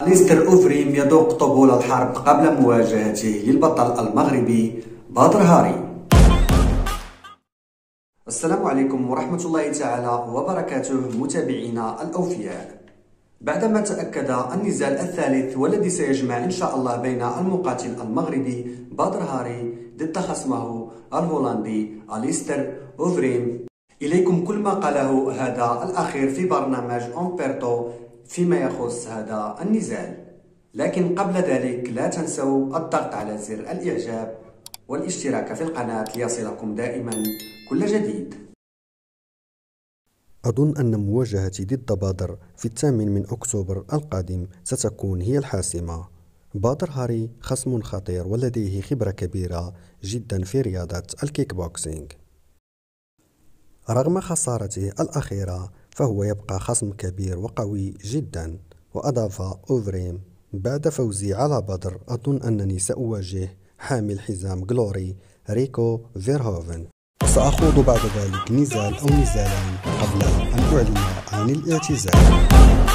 أليستر أوفريم يذوق طبول الحرب قبل مواجهته للبطل المغربي بدر هاري. السلام عليكم ورحمة الله تعالى وبركاته متابعينا الأوفياء. بعدما تأكد النزال الثالث والذي سيجمع إن شاء الله بين المقاتل المغربي بدر هاري ضد خصمه الهولندي أليستر أوفريم، إليكم كل ما قاله هذا الأخير في برنامج أمبرتو فيما يخص هذا النزال. لكن قبل ذلك لا تنسوا الضغط على زر الإعجاب والاشتراك في القناة ليصلكم دائما كل جديد. أظن أن مواجهتي ضد بدر في 8 أكتوبر القادم ستكون هي الحاسمة. بدر هاري خصم خطير ولديه خبرة كبيرة جدا في رياضة الكيك بوكسينغ. رغم خسارته الأخيرة فهو يبقى خصم كبير وقوي جدا. وأضاف أوفريم: بعد فوزي على بدر أظن أنني سأواجه حامل حزام غلوري ريكو فيرهوفن، وسأخوض بعد ذلك نزال أو نزالين قبل أن أعلن عن الاعتزال.